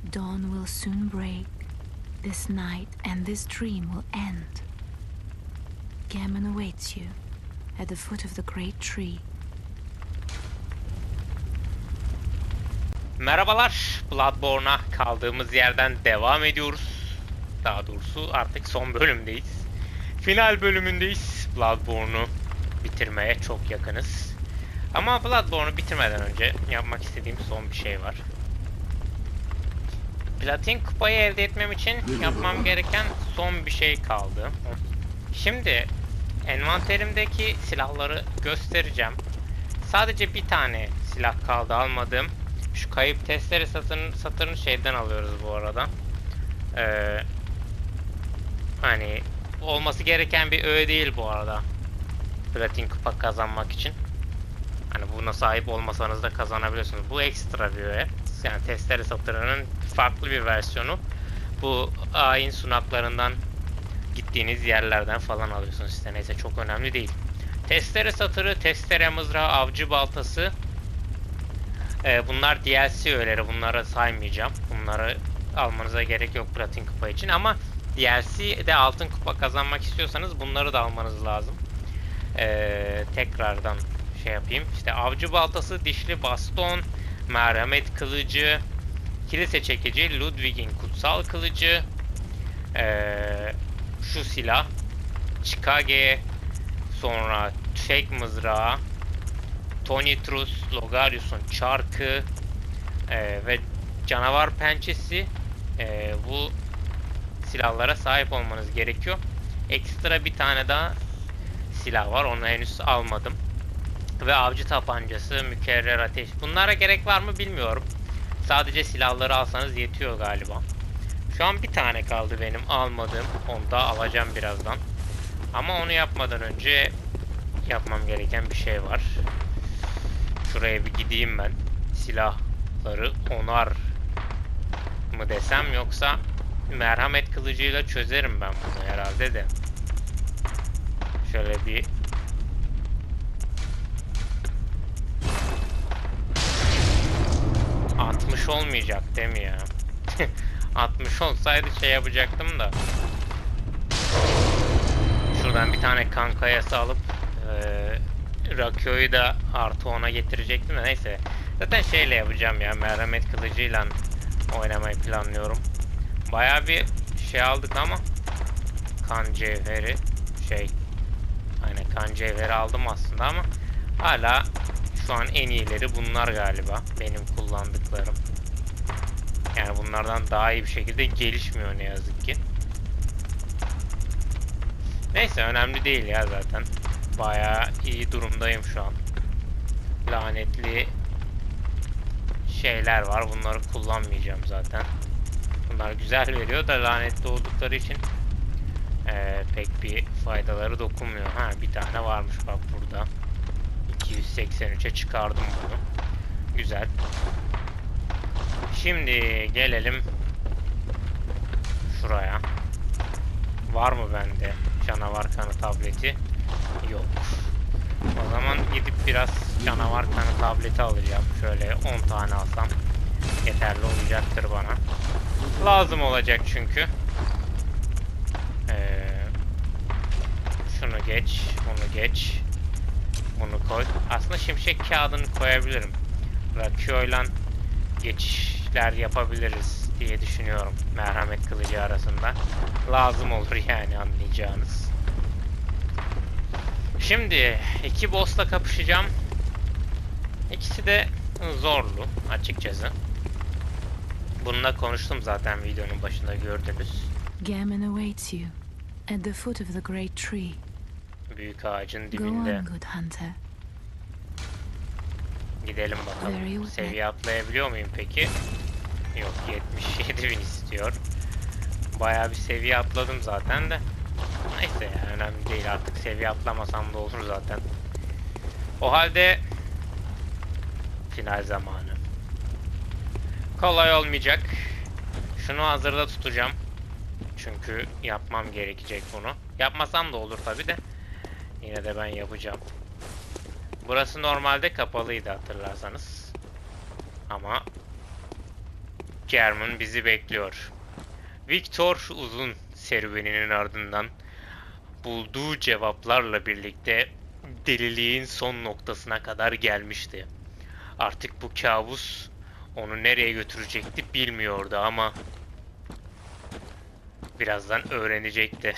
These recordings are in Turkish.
Dawn will soon break. This night and this dream will end. Gammon awaits you at the foot of the great tree. Merhabalar, Bloodborne'a kaldığımız yerden devam ediyoruz. Daha doğrusu artık son bölümdeyiz. Final bölümündeyiz. Bloodborne'u bitirmeye çok yakınız. Ama Bloodborne'u bitirmeden önce yapmak istediğim son bir şey var. Platin kupayı elde etmem için yapmam gereken son bir şey kaldı. Şimdi envanterimdeki silahları göstereceğim. Sadece bir tane silah kaldı almadığım. Şu kayıp testere satırını şeyden alıyoruz bu arada. Hani olması gereken bir öğe değil bu arada. Platin kupa kazanmak için. Hani buna sahip olmasanız da kazanabiliyorsunuz. Bu ekstra bir öğe. Yani testere satırının farklı bir versiyonu. Bu ayin sunaklarından gittiğiniz yerlerden falan alıyorsunuz işte. Neyse çok önemli değil. Testere satırı, testere mızrağı, avcı baltası. Bunlar DLC öğeleri. Bunları saymayacağım. Bunları almanıza gerek yok platin kupa için. Ama DLC'de altın kupa kazanmak istiyorsanız bunları da almanız lazım. Tekrardan şey yapayım. İşte avcı baltası, dişli baston, merhamet kılıcı, kilise çekici, Ludwig'in kutsal kılıcı, şu silah, Chikage, sonra tüfek mızrağı, Tonitrus, Logarius'un çarkı ve canavar pençesi. Bu silahlara sahip olmanız gerekiyor. Ekstra bir tane daha silah var. Onu henüz almadım. Ve avcı tabancası, mükerrer ateş. Bunlara gerek var mı bilmiyorum. Sadece silahları alsanız yetiyor galiba. Şu an bir tane kaldı benim almadığım. Onu da alacağım birazdan. Ama onu yapmadan önce yapmam gereken bir şey var. Şuraya bir gideyim ben. Silahları onar mı desem, yoksa merhamet kılıcıyla çözerim ben bunu herhalde de. Şöyle bir 60 olmayacak değil mi ya? 60 olsaydı şey yapacaktım da. Şuradan bir tane kan kayası alıp Rakio'yu da artı 10'a getirecektim de neyse. Zaten şeyle yapacağım ya, merhamet kılıcıyla oynamayı planlıyorum. Bayağı bir şey aldık ama kan cevheri aynen kan cevheri aldım aslında ama hala şu an en iyileri bunlar galiba benim kullandıklarım. Yani bunlardan daha iyi bir şekilde gelişmiyor ne yazık ki. Neyse önemli değil ya zaten. Bayağı iyi durumdayım şu an. Lanetli şeyler var. Bunları kullanmayacağım zaten. Bunlar güzel veriyor da lanetli oldukları için pek bir faydaları dokunmuyor. Ha, bir tane varmış bak burada. 283'e çıkardım bunu. Güzel. Şimdi gelelim şuraya. Var mı bende canavar kanı tableti? Yok. O zaman gidip biraz canavar kanı tableti alacağım. Şöyle 10 tane alsam yeterli olacaktır bana. Lazım olacak çünkü. Şunu geç, bunu geç. Bunu koy. Aslında şimşek kağıdını koyabilirim. Rakio'yla geçişler yapabiliriz diye düşünüyorum. Merhamet kılıcı arasında. Lazım olur yani, anlayacağınız. Şimdi iki boss'la kapışacağım. İkisi de zorlu açıkçası. Bununla konuştum zaten, videonun başında gördünüz. Gammon awaits you at the foot of the great tree. Büyük ağacın Go dibinde. on, good hunter. Gidelim bakalım. Seviye atlayabiliyor muyum peki? Yok, 77.000 istiyor. Bayağı bir seviye atladım zaten de. Neyse ya, önemli değil, artık seviye atlamasam da olur zaten. O halde final zamanı. Kolay olmayacak. Şunu hazırda tutacağım. Çünkü yapmam gerekecek bunu. Yapmasam da olur tabi de. Yine de ben yapacağım. Burası normalde kapalıydı hatırlarsanız. Ama German bizi bekliyor. Victor uzun serüveninin ardından bulduğu cevaplarla birlikte deliliğin son noktasına kadar gelmişti. Artık bu kabus onu nereye götürecekti bilmiyordu ama birazdan öğrenecekti.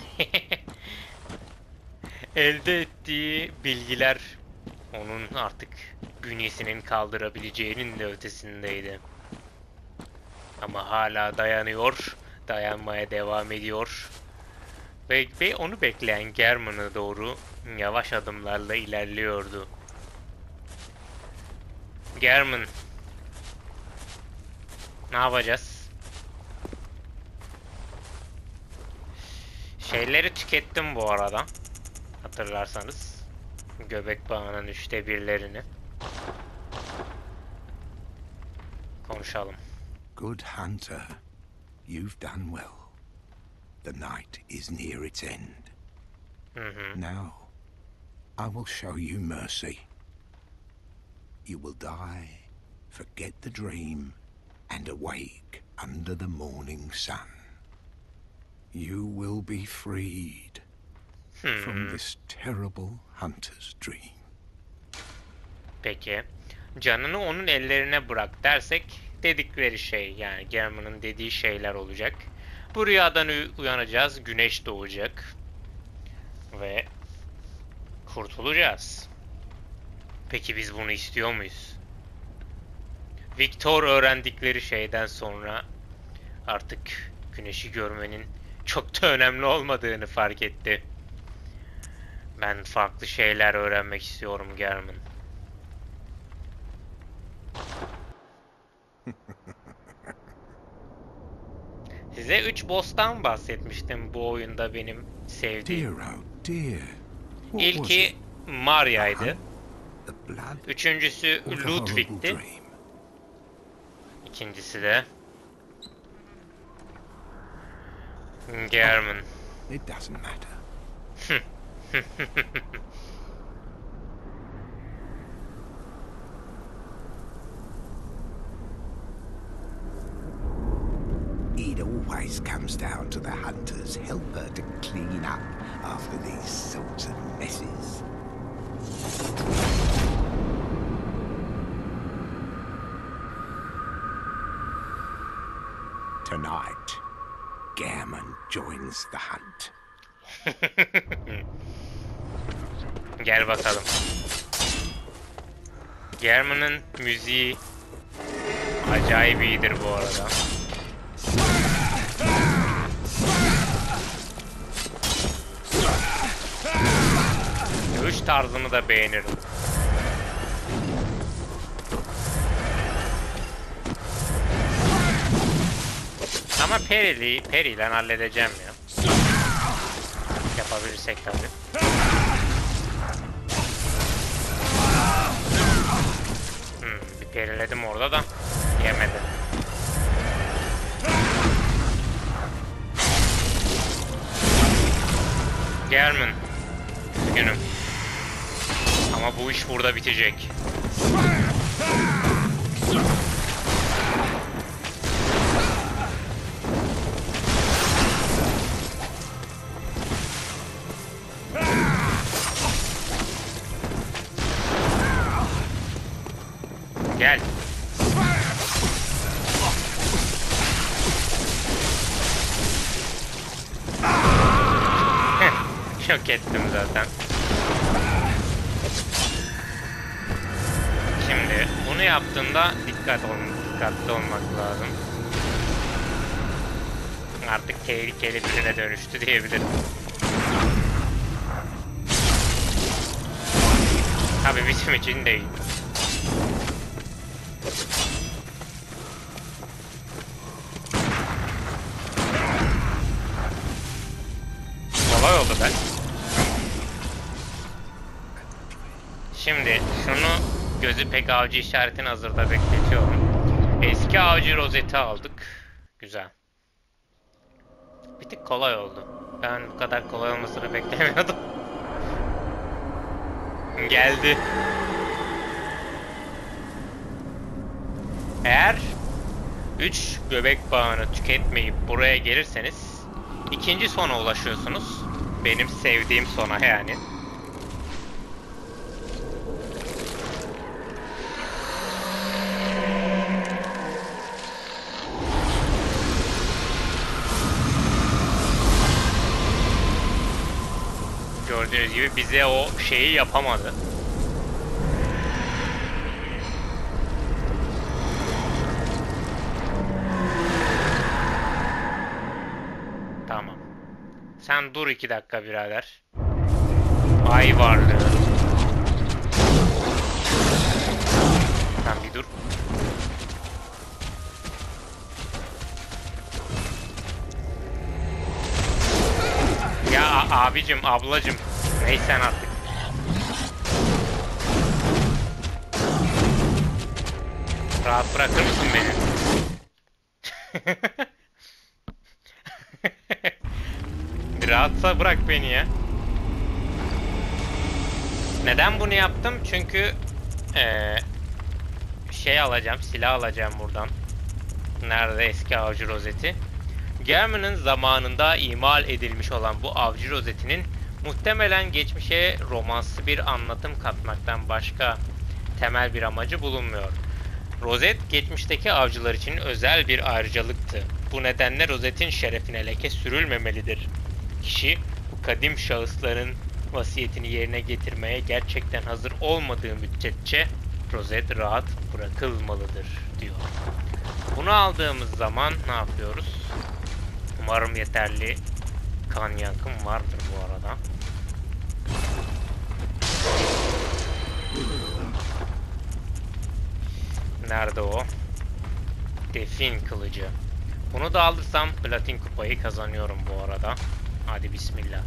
Elde ettiği bilgiler onun artık bünyesinin kaldırabileceğinin de ötesindeydi. Ama hala dayanıyor, dayanmaya devam ediyor. Ve onu bekleyen German'a doğru yavaş adımlarla ilerliyordu. German, ne yapacağız? Şeyleri tükettim bu arada. Hatırlarsanız. Göbek bağının 1/3'lerini. Konuşalım. Good hunter, you've done well. The night is near its end. Now, I will show you mercy. You will die, forget the dream, and awake under the morning sun. You will be freed from this terrible hunter's dream. Peki. Canını onun ellerine bırak dersek dedikleri şey, yani German'ın dediği şeyler olacak. Bu rüyadan uyanacağız, güneş doğacak ve kurtulacağız. Peki biz bunu istiyor muyuz? Victor öğrendikleri şeyden sonra artık güneşi görmenin çok da önemli olmadığını fark etti. Ben farklı şeyler öğrenmek istiyorum German. Size 3 boss'tan bahsetmiştim bu oyunda benim sevdiğim. Dear oh dear. What was İlki it? Maria'ydı. The blood Üçüncüsü or the horrible Ludwig'ti. dream? İkincisi de German. It doesn't matter. It always comes down to the hunter's helper to clean up after these sorts of messes. Tonight, Gammon joins the hunt. Gel bakalım. German'ın müziği acayip iyidir bu arada. Dövüş tarzını da beğenirim. Ama Perry'yle halledeceğim ya. Yapabilirsek tabii. Bir periledim orada da yemedi. German, üzgünüm. Ama bu iş burada bitecek. Gel. Şok ettim zaten. Şimdi bunu yaptığında dikkatli olmak lazım. Artık tehlikeli birine dönüştü diyebilirim. Tabii bizim için değil. Kolay oldu be. Şimdi şunu gözü pek avcı işaretini hazırda bekletiyorum. Eski avcı rozeti aldık. Güzel. Bir tık kolay oldu. Ben bu kadar kolay olmasını beklemiyordum. Geldi. Eğer 3 göbek bağını tüketmeyip buraya gelirseniz ikinci sona ulaşıyorsunuz. Benim sevdiğim sona yani. Gördüğünüz gibi bize o şeyi yapamadı. Tamam. Sen dur 2 dakika birader. Ay varlığı. Sen bir dur. Ya abicim, ablacım. Neysen artık. Rahat bırakır mısın beni? Rahatsa bırak beni ya. Neden bunu yaptım? Çünkü şey alacağım, silah alacağım buradan. Nerede eski avcı rozeti? Gammon'ın zamanında imal edilmiş olan bu avcı rozetinin muhtemelen geçmişe romanslı bir anlatım katmaktan başka temel bir amacı bulunmuyor. Rozet geçmişteki avcılar için özel bir ayrıcalıktı. Bu nedenle rozetin şerefine leke sürülmemelidir. Kişi bu kadim şahısların vasiyetini yerine getirmeye gerçekten hazır olmadığı müddetçe rozet rahat bırakılmalıdır diyor. Bunu aldığımız zaman ne yapıyoruz? Umarım yeterli kan yakım vardır bu arada. Nerede o? Defin kılıcı. Bunu da alırsam platin kupayı kazanıyorum bu arada. Hadi bismillah.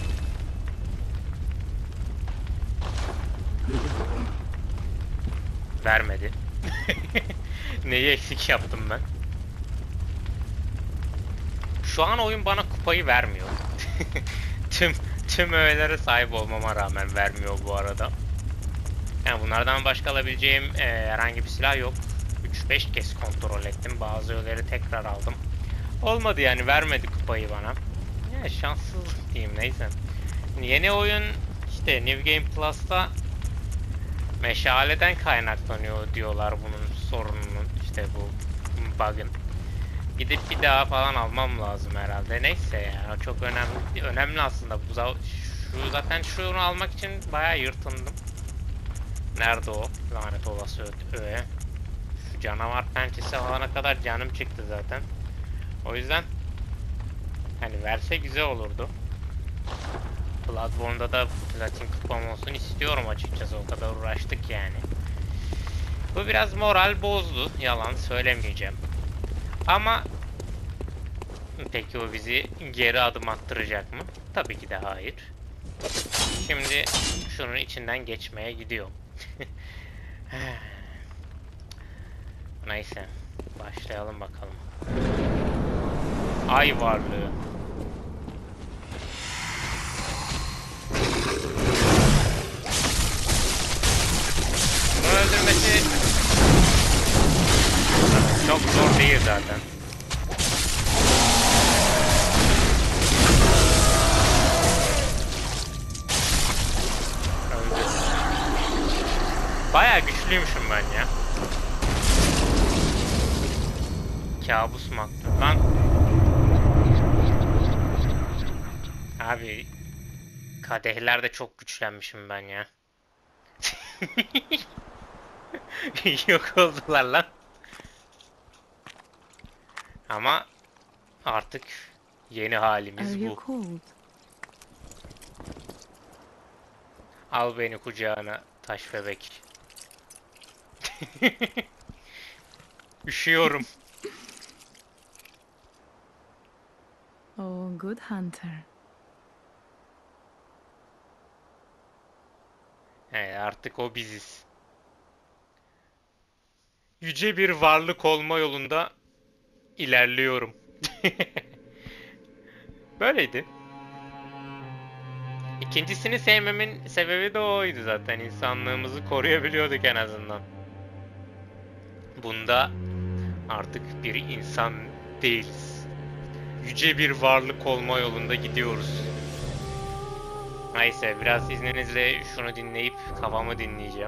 Vermedi. Neyi eksik yaptım ben? Şu an oyun bana kupayı vermiyor. tüm öğelere sahip olmama rağmen vermiyor bu arada. Yani bunlardan başka alabileceğim herhangi bir silah yok. 3-5 kez kontrol ettim. Bazı öğeleri tekrar aldım. Olmadı yani, vermedi kupayı bana. Ya şanssızlık diyeyim, neyse. Yeni oyun işte New Game Plus'ta meşaleden kaynaklanıyor diyorlar bunun sorununun, işte bu bug'ın. Gidip bir daha falan almam lazım herhalde. Neyse ya, çok önemli aslında. Şu zaten şunu almak için bayağı yırtındım. Nerede o? Lanet olası öğe. Şu canavar pençesi alana kadar canım çıktı zaten. O yüzden hani verse güzel olurdu. Bloodborne'da da platin kupam olsun istiyorum açıkçası, o kadar uğraştık yani. Bu biraz moral bozdu, yalan söylemeyeceğim. Ama peki o bizi geri adım attıracak mı? Tabii ki de hayır. Şimdi şunun içinden geçmeye gidiyorum. Neyse, başlayalım bakalım. Ay varlığı. Bunu öldürmesi çok zor değil zaten. Öldü. Bayağı güçlüymüşüm ben ya. Kabus mu attı lan? Abi kadehlerde çok güçlenmişim ben ya. Yok oldular lan. Ama artık yeni halimiz bu. Al beni kucağına taş bebek. Üşüyorum. Oh, good hunter. Evet, artık o biziz. Yüce bir varlık olma yolunda ilerliyorum. Böyleydi. İkincisini sevmemin sebebi de oydu zaten. İnsanlığımızı koruyabiliyorduk en azından. Bunda Artık bir insan değiliz. Yüce bir varlık olma yolunda gidiyoruz. Neyse, biraz izninizle şunu dinleyip kafamı dinleyeceğim.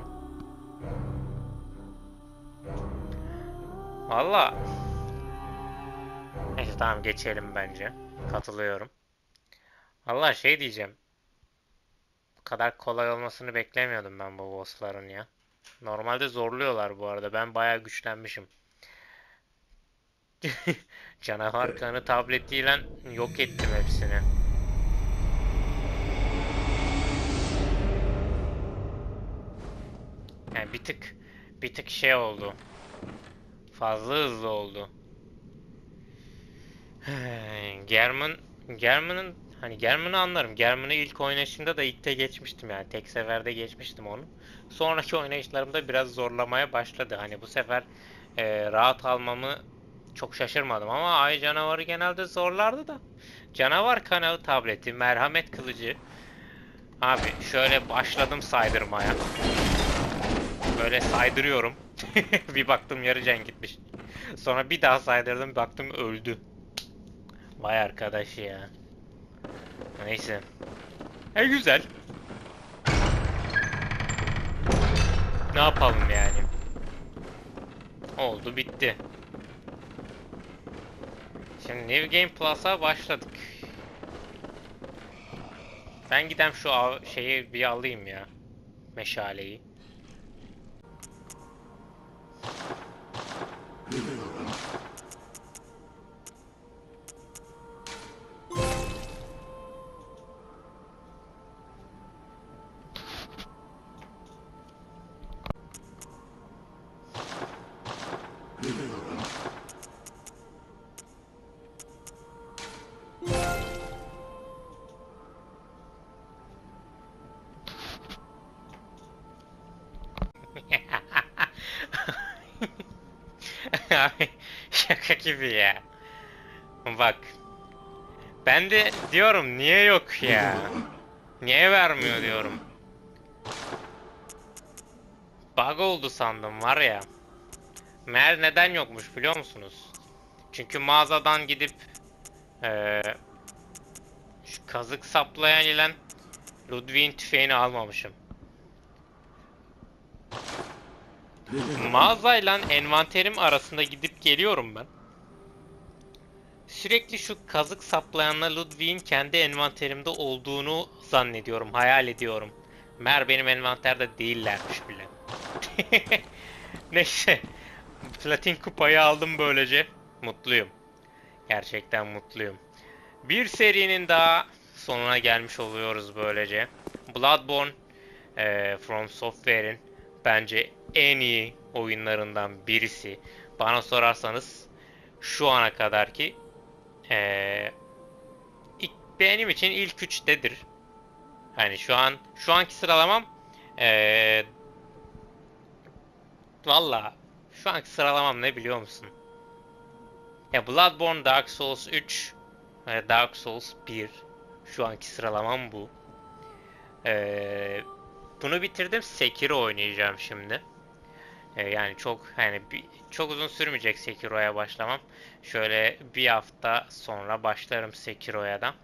Valla. Neyse, tamam, geçelim bence. Katılıyorum. Valla şey diyeceğim. Bu kadar kolay olmasını beklemiyordum ben bu bossların ya. Normalde zorluyorlar bu arada. Ben bayağı güçlenmişim. Canavar kanı tabletiyle yok ettim hepsini. Yani bir tık şey oldu. Fazla hızlı oldu. German'ın hani German'ı anlarım. German'ı ilk oynayışımda da ilkte geçmiştim yani. Tek seferde geçmiştim onu. Sonraki oynayışlarımda biraz zorlamaya başladı. Hani bu sefer rahat almamı çok şaşırmadım ama Ay canavarı genelde zorlardı da. Canavar kanağı tableti, merhamet kılıcı. Abi şöyle başladım saydırmaya. Böyle saydırıyorum. Bir baktım yarı can gitmiş. Sonra bir daha saydırdım, baktım öldü. Vay arkadaş ya. Neyse. Güzel. Ne yapalım yani? Oldu bitti. Şimdi New Game Plus'a başladık. Ben gidem şu şeyi bir alayım ya. Meşaleyi. Abi şaka gibi ya. Bak. Ben de diyorum niye yok ya? Niye vermiyor diyorum. Bug oldu sandım var ya. Meğer neden yokmuş biliyor musunuz? Çünkü mağazadan gidip şu kazık saplayan ile Ludwig'in tüfeğini almamışım. Mağazayla envanterim arasında gidip geliyorum ben. Sürekli şu kazık saplayanla Ludwig'in kendi envanterimde olduğunu zannediyorum, hayal ediyorum. Meğer benim envanterde değillermiş bile. Neyse. Platin kupayı aldım böylece. Mutluyum. Gerçekten mutluyum. Bir serinin daha sonuna gelmiş oluyoruz böylece. Bloodborne, From Software'in bence en iyi oyunlarından birisi. Bana sorarsanız şu ana kadarki benim için ilk üçtedir. Hani şu anki sıralamam valla şu anki sıralamam ne biliyor musun? Ya Bloodborne, Dark Souls 3 ve Dark Souls 1. Şu anki sıralamam bu. Bunu bitirdim. Sekiro oynayacağım şimdi. Yani çok uzun sürmeyecek Sekiro'ya başlamam. Şöyle bir hafta sonra başlarım Sekiro'ya da.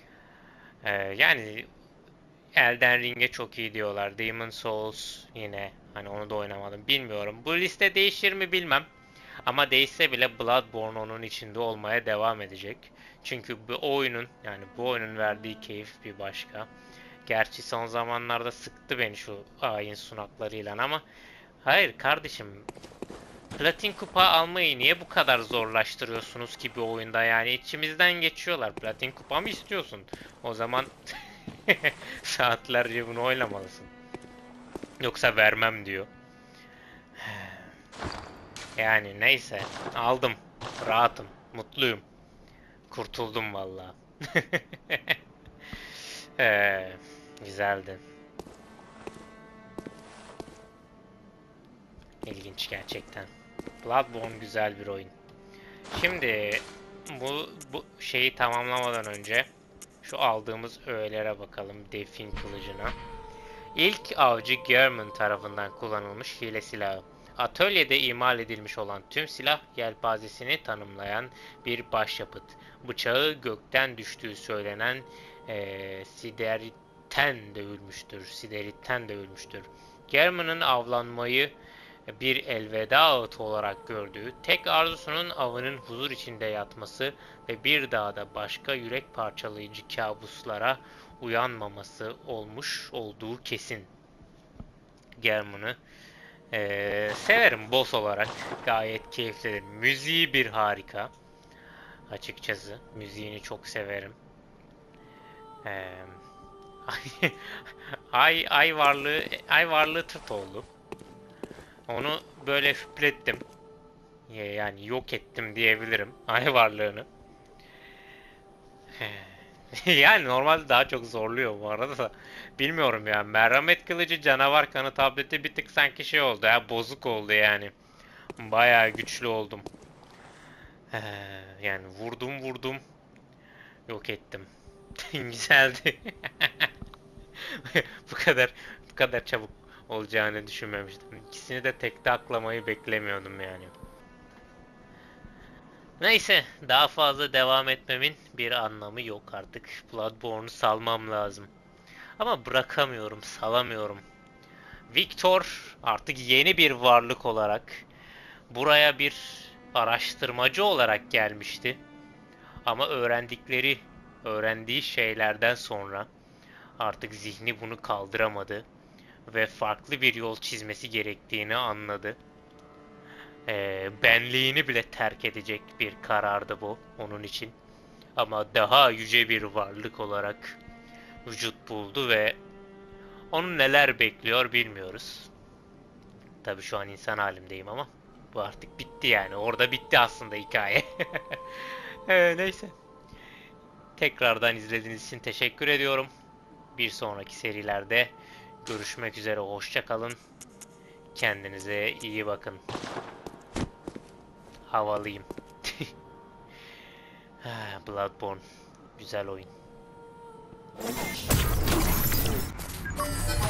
Yani Elden Ring'e çok iyi diyorlar. Demon Souls yine hani onu da oynamadım. Bilmiyorum. Bu liste değişir mi bilmem. Ama değişse bile Bloodborne onun içinde olmaya devam edecek. Çünkü bu oyunun verdiği keyif bir başka. Gerçi son zamanlarda sıktı beni şu ayin sunaklarıyla ama hayır kardeşim, Platin kupa almayı niye bu kadar zorlaştırıyorsunuz ki bir oyunda, yani içimizden geçiyorlar. Platin kupa mı istiyorsun? O zaman saatlerce bunu oynamalısın. Yoksa vermem diyor. Yani neyse, aldım. Rahatım, mutluyum. Kurtuldum vallahi. Güzeldi. İlginç gerçekten. Bloodborne güzel bir oyun. Şimdi bu şeyi tamamlamadan önce şu aldığımız öğelere bakalım, Defin kılıcına. İlk avcı Gehrman tarafından kullanılmış hile silahı. atölyede imal edilmiş olan tüm silah yelpazesini tanımlayan bir başyapıt. Bıçağı gökten düştüğü söylenen Sideritten dövülmüştür. German'ın avlanmayı bir elveda ağıtı olarak gördüğü, tek arzusunun avının huzur içinde yatması ve bir daha da başka yürek parçalayıcı kabuslara uyanmaması olmuş olduğu kesin. German'ı severim boss olarak. Gayet keyiflidir. Müziği bir harika. Açıkçası müziğini çok severim. Ay varlığı tırt oldu. Onu böyle hüplettim. Yani yok ettim diyebilirim ay varlığını. Yani normalde daha çok zorluyor bu arada da. Bilmiyorum ya. Merhamet kılıcı canavar kanı tableti bir tık sanki şey oldu ya. Bozuk oldu yani. Bayağı güçlü oldum. Yani vurdum. Yok ettim. Güzeldi. bu kadar çabuk olacağını düşünmemiştim. İkisini de tekte aklamayı beklemiyordum yani. Neyse, daha fazla devam etmemin bir anlamı yok artık. Bloodborne'u salmam lazım. Ama bırakamıyorum, salamıyorum. Victor artık yeni bir varlık olarak buraya bir araştırmacı olarak gelmişti. Ama öğrendiği şeylerden sonra artık zihni bunu kaldıramadı ve farklı bir yol çizmesi gerektiğini anladı. Benliğini bile terk edecek bir karardı bu onun için. Ama daha yüce bir varlık olarak vücut buldu ve onu neler bekliyor bilmiyoruz. Tabii şu an insan halimdeyim ama bu artık bitti yani. Orada bitti aslında hikaye. Neyse. Tekrardan izlediğiniz için teşekkür ediyorum. Bir sonraki serilerde görüşmek üzere. Hoşça kalın. Kendinize iyi bakın. Havalıyım. Bloodborne. Güzel oyun.